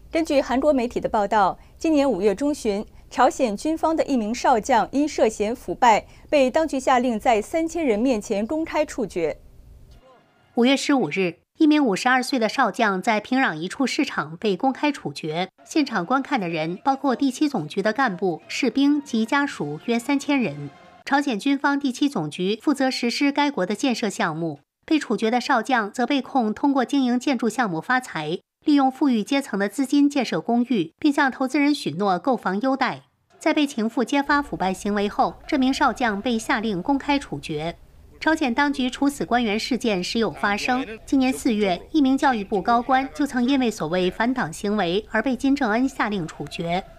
根据韩国媒体的报道，今年5月中旬，朝鲜军方的一名少将因涉嫌腐败，被当局下令在3000人面前公开处决。 5月15日，一名52岁的少将在平壤一处市场被公开处决。现场观看的人包括第7总局的干部、士兵及家属约3000人。朝鲜军方第7总局负责实施该国的建设项目。被处决的少将则被控通过经营建筑项目发财，利用富裕阶层的资金建设公寓，并向投资人许诺购房优待。在被情妇揭发腐败行为后，这名少将被下令公开处决。朝鲜当局处死官员事件时有发生。今年4月，一名教育部高官就曾因为所谓反党行为而被金正恩下令处决。